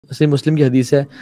صحیح مسلم کی حدیث ہے،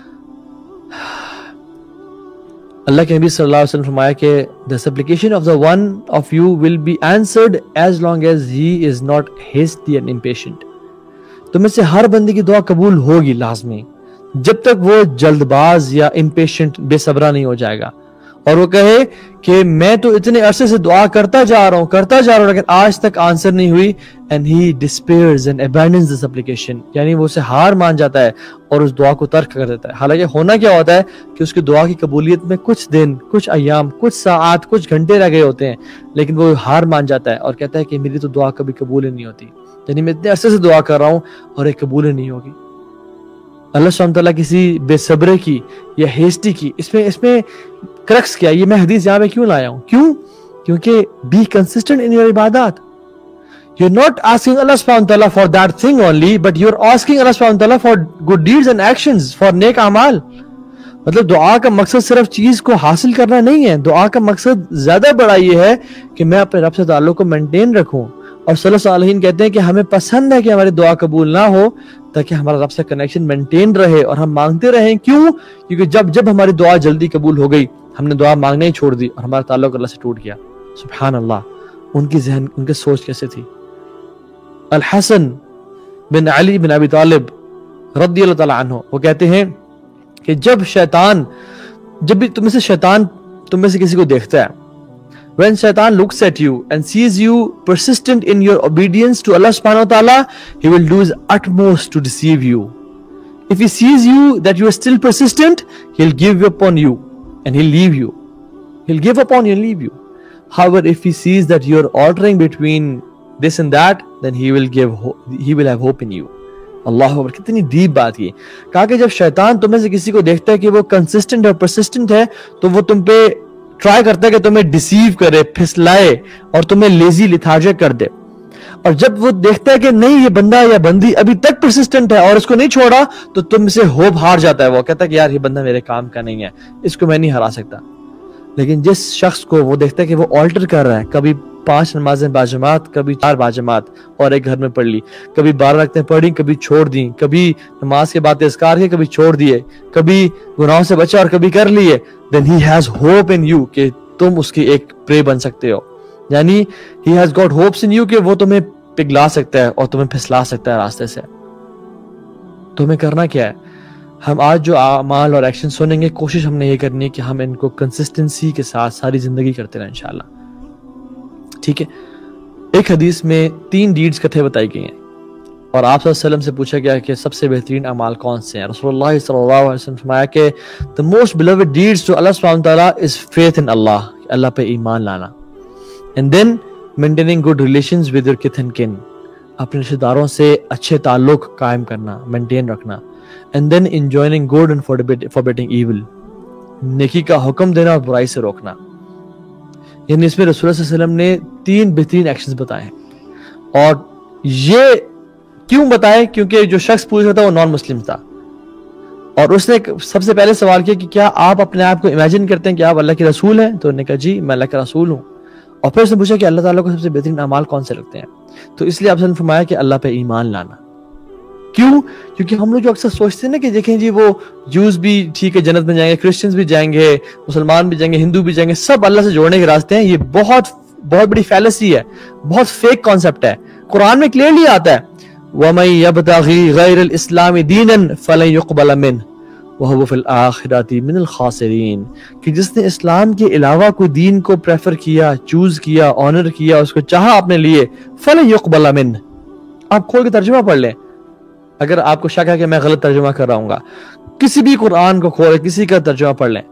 اللہ کے نبی صلی اللہ علیہ وسلم فرمایا کہ the supplication of the one of you will be answered as long as he is not hasty and impatient. تو میں سے ہر بندے کی دعا قبول ہوگی لازمی جب تک وہ جلد باز یا امپیشنٹ بے صبرا نہیں ہو جائے گا، اور وہ کہے کہ میں تو اتنے عرصے سے دعا کرتا جا رہا ہوں لیکن آج تک آنسر نہیں ہوئی، and he despairs and abandons the supplication، یعنی وہ اسے ہار مان جاتا ہے اور اس دعا کو ترک کر دیتا ہے۔ حالانکہ ہونا کیا ہوتا ہے کہ اس کی دعا کی قبولیت میں کچھ دن، کچھ ایام، کچھ ساعات، کچھ گھنٹے رہ گئے ہوتے ہیں، لیکن وہ ہار مان جاتا ہے اور کہتا ہے کہ میری تو دعا کبھی قبول ہی نہیں ہوتی، یعنی میں اتنے عرصے سے دعا کر رہا ہوں اور ایک قبول ہی نہیں ہوگی۔ اللہ سبحانہ تعالیٰ کسی بے صبرے کی یا ہیسٹی کی اس میں کرکس کیا، یہ میں حدیث یہاں پہ کیوں لایا ہوں؟ کیونکہ be consistent in your عبادات. You're not asking Allah subhanahu wa ta'ala for that thing only, but you're asking Allah subhanahu wa ta'ala for good deeds and actions, for نیک اعمال۔ مطلب دعا کا مقصد صرف چیز کو حاصل کرنا نہیں ہے، دعا کا مقصد زیادہ بڑا یہ ہے کہ میں اپنے رب سے تعلق کو مینٹین رکھوں، اور صلی اللہ علیہ وسلم کہتے ہیں کہ ہمیں پسند ہے کہ ہماری دعا قبول نہ ہو تاکہ ہمارا رب سے کنیکشن مینٹین رہے اور ہم مانگتے رہیں۔ کیوں؟ کیونکہ جب ہماری دعا جلدی قبول ہو گئی، ہم نے دعا مانگنا ہی چھوڑ دی اور ہمارا تعلق اللہ سے ٹوٹ گیا۔ سبحان اللہ، ان کی ذہن، ان کی سوچ کیسے تھی۔ الحسن بن علی بن ابی طالب رضی اللہ تعالیٰ عنہ وہ کہتے ہیں کہ جب بھی تم میں سے کسی کو دیکھتا ہے، when Shaitan looks at you and sees you persistent in your obedience to Allah subhanahu wa ta'ala, he will do his utmost to deceive you. If he sees you that you are still persistent, he'll give up on you and he'll leave you. He'll give up on you and leave you. However, if he sees that you're altering between this and that, then he will have hope in you. اللہ اکبر، کتنی deep بات کی۔ کہا کہ جب شیطان تم میں سے کسی کو دیکھتا ہے کہ وہ کنسسٹنٹ اور پرسسٹنٹ ہے تو وہ تم پہ ٹرائی کرتا ہے کہ تمہیں ڈیسیو کرے، پھسلائے اور تمہیں لیزی لتھارجک کر دے، اور جب وہ دیکھتا ہے کہ نہیں یہ بندہ یا بندی ابھی تک پرسسٹنٹ ہے اور اس کو نہیں چھوڑا تو تم سے ہوپ ہار جاتا ہے، وہ کہتا ہے کہ یار یہ بندہ میرے کام کا نہیں ہے، اس کو میں نہیں ہرا سکتا۔ لیکن جس شخص کو وہ دیکھتا ہے کہ وہ آلٹر کر رہا ہے، کبھی 5 نمازیں باجماعت، کبھی 4 باجماعت اور ایک گھر میں پڑھ لی، کبھی 12 رکعتیں پڑھی، کبھی چھوڑ دیں، کبھی نماز کے بعد اذکار کیے، کبھی چھوڑ دیے، کبھی گناہوں سے بچا اور کبھی کر لیے، then he has hope in you کہ تم اس کی ایک پرے بن سکتے ہو، یعنی he has got hopes in you کہ وہ تمہیں پگھلا سکتا ہے اور تمہیں پھسلا سکتا ہے راستے سے۔ تو ہمیں کرنا کیا ہے؟ ہم آج جو اعمال اور ایکشن سنیں گے، کوشش ہم نے یہ کرنی ہے کہ ہم ان کو کنسسٹنسی کے ساتھ ساری زندگی کرتے رہیں انشاءاللہ، ٹھیک ہے۔ ایک حدیث میں 3 ڈیڈز کتھے بتائی گئی ہیں اور آپ صلی اللہ علیہ وسلم سے پوچھا گیا کہ سب سے بہترین اعمال کون سے ہیں۔ رسول اللہ صلی اللہ علیہ وسلم فرمایا کہ the most beloved deeds to Allah subhanahu wa ta'ala is faith in Allah، اللہ پہ ایمان لانا، and then maintaining good relations with your kith and kin، اپنے رشتہ داروں سے اچھے تعلق قائم کرنا، مینٹین رکھنا، and then enjoining good and forbidding evil، نیکی کا حکم دینا اور برائی سے روکنا۔ یعنی اس میں رسول اللہ صلی اللہ علیہ وسلم نے 3 بہترین ایکشنز بتائے ہیں، اور یہ کیوں بتائے؟ کیونکہ جو شخص پوچھ رہا تھا وہ نان مسلم تھا، اور اس نے سب سے پہلے سوال کیا کہ کیا آپ اپنے آپ کو امیجن کرتے ہیں کہ آپ اللہ کے رسول ہیں؟ تو انہوں نے کہا جی میں اللہ کا رسول ہوں، اور پھر اس نے پوچھا کہ اللہ تعالیٰ کو سب سے بہترین اعمال کون سے لگتے ہیں؟ تو اس لیے آپ نے فرمایا کہ اللہ پہ ایمان لانا۔ کیوں؟ کیونکہ ہم لوگ جو اکثر سوچتے ہیں نا کہ دیکھیں جی وہ جوز بھی ٹھیک ہے جنت میں جائیں گے، کرسچنز بھی جائیں گے، مسلمان بھی جائیں گے، ہندو بھی جائیں گے، سب اللہ سے جوڑنے کے راستے ہیں، یہ بہت بڑی فیلسی ہے، بہت فیک کانسیپٹ ہے۔ قرآن میں کلیئرلی آتا ہے وَمَن يَبْتَغِي غَيْرَ الْإِسْلَامِ دِينًا فَلَن يُقْبَلَ مِنْهُ وَهُوَ فِي الْآخِرَةِ مِنَ الْخَاسِرِينَ، کہ جس نے اسلام کے علاوہ کوئی دین کو پریفر کیا، چوز کیا، آنر کیا، اس کو چاہا اپنے لیے، فَلَن يُقْبَلَ مِنْهُ۔ آپ کھول کے ترجمہ پڑھ لیں، اگر آپ کو شک ہے کہ میں غلط ترجمہ کر رہا ہوں گا، کسی بھی قرآن کو کھولے، کسی کا ترجمہ پڑھ لیں،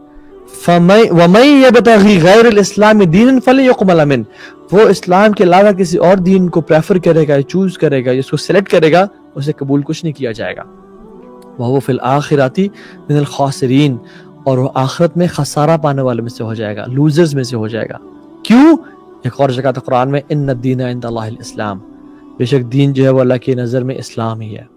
وَمَن يَبْتَغِي غَيْرَ الْإِسْلَامِ دِينًا فَلَن يُقْبَلَ مِنْهُ، وہ اسلام کے علاوہ کسی اور دین کو پریفر کرے گا، چوز کرے گا، جس کو سلیکٹ کرے گا، اسے قبول کچھ نہیں کیا جائے گا۔ وَهُوَ فِي الْآخِرَةِ مِنَ الْخَاسِرِينَ، اور وہ آخرت میں خسارہ پانے والے میں سے ہو جائے گا، لوزرز میں سے ہو جائے گا۔ کیوں؟ ایک اور جگہ تھا قرآن میں، إِنَّ الدِّينَ عِندَ اللَّهِ الْإِسْلَامُ، بے شک دین جو ہے وہ اللہ کی نظر میں اسلام ہی ہے۔